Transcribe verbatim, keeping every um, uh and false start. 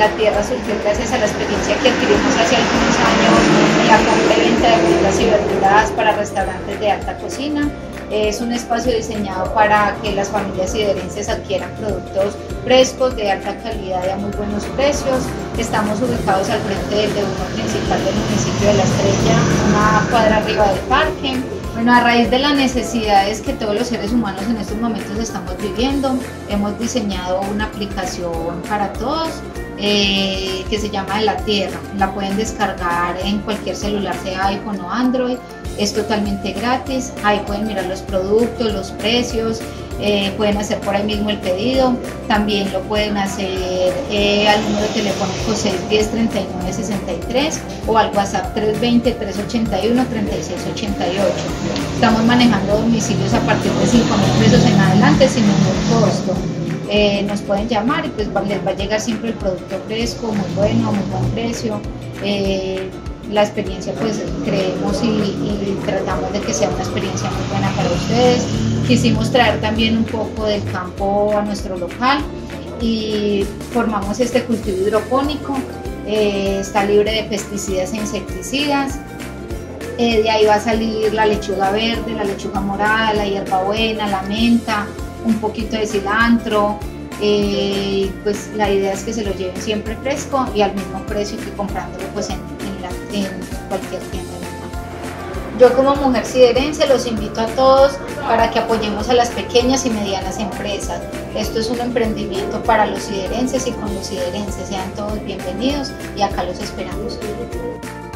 La Tierra surgió gracias a la experiencia que adquirimos hace algunos años en la compra y venta de frutas y verduras para restaurantes de alta cocina. Es un espacio diseñado para que las familias siderenses adquieran productos frescos, de alta calidad y a muy buenos precios. Estamos ubicados al frente del de uno principal del municipio de La Estrella, una cuadra arriba del parque. Bueno, a raíz de las necesidades que todos los seres humanos en estos momentos estamos viviendo, hemos diseñado una aplicación para todos eh, que se llama De la Tierra. La pueden descargar en cualquier celular, sea iPhone o Android. Es totalmente gratis. Ahí pueden mirar los productos, los precios, eh, pueden hacer por ahí mismo el pedido. También lo pueden hacer eh, al número telefónico seis uno cero, tres nueve seis tres o al WhatsApp tres dos cero, tres ocho uno, tres seis ocho ocho. Estamos manejando domicilios a partir de cinco mil pesos en adelante sin ningún costo. Eh, nos pueden llamar y pues les va a llegar siempre el producto fresco, muy bueno, muy buen precio. Eh, la experiencia pues creemos y, y tratamos de que sea una experiencia muy buena para ustedes. Quisimos traer también un poco del campo a nuestro local y formamos este cultivo hidropónico. Eh, está libre de pesticidas e insecticidas. Eh, de ahí va a salir la lechuga verde, la lechuga morada, la hierbabuena, la menta, un poquito de cilantro. Eh, pues la idea es que se lo lleven siempre fresco y al mismo precio que comprándolo pues en, en, la, en cualquier tienda normal. Yo como mujer siderense los invito a todos para que apoyemos a las pequeñas y medianas empresas. Esto es un emprendimiento para los siderenses y con los siderenses. Sean todos bienvenidos y acá los esperamos.